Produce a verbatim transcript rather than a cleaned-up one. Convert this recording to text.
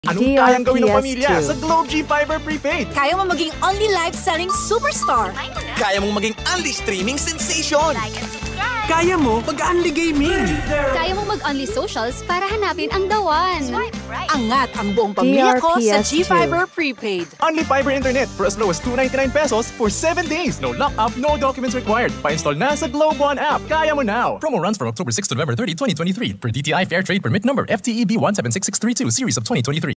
Anong kayang gawin ng pamilya sa Globe GFiber Prepaid? Kaya mo maging only live-selling superstar. Kaya mong maging only streaming sensation. Like and subscribe. Kaya mo mag-only gaming. Kaya mo mag-only socials para hanapin ang the one. Swipe right. Angat ang buong pamilya ko sa GFiber Prepaid. Only fiber internet for as low as two ninety-nine pesos for seven days. No lock-up, no documents required. Pa-install na sa Globe One app. Kaya mo now. Promo runs from October sixth to November thirtieth, twenty twenty-three. Per D T I Fair Trade Permit Number F T E B one seven six six three two, Series of twenty twenty-three.